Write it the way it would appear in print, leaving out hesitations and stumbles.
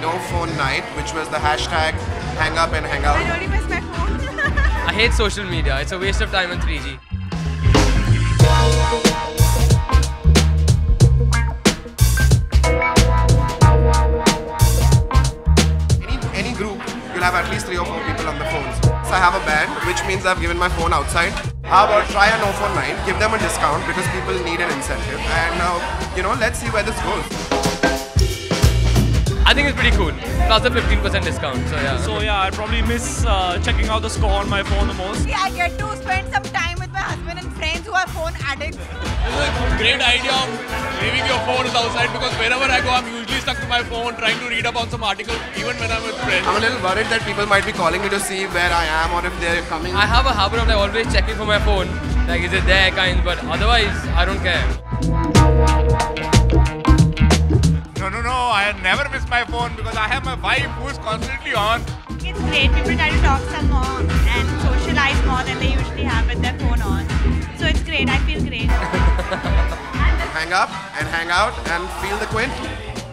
no phone night, which was the hashtag hang up and hang out. I really miss my phone. I hate social media. It's a waste of time on 3G. Any group, you'll have at least 3 or 4 people on the phones. So I have a band, which means I've given my phone outside. How about try a no phone night, give them a discount because people need an incentive, and let's see where this goes. I think it's pretty cool. Plus a 15% discount. So yeah. I probably miss checking out the score on my phone the most. I get to spend some time with my husband and friends who are phone addicts. It's a great idea of leaving your phone outside because wherever I go, I'm usually stuck to my phone trying to read up on some article, even when I'm with friends. I'm a little worried that people might be calling me to see where I am or if they're coming. I have a habit of always checking for my phone. Like, is it there, kind, but otherwise, I don't care. No, I never miss my phone because I have my wife who is constantly on. It's great. People try to talk some more and socialize more than they usually have with their phone on. So it's great. I feel great. Hang up and hang out and feel the quint.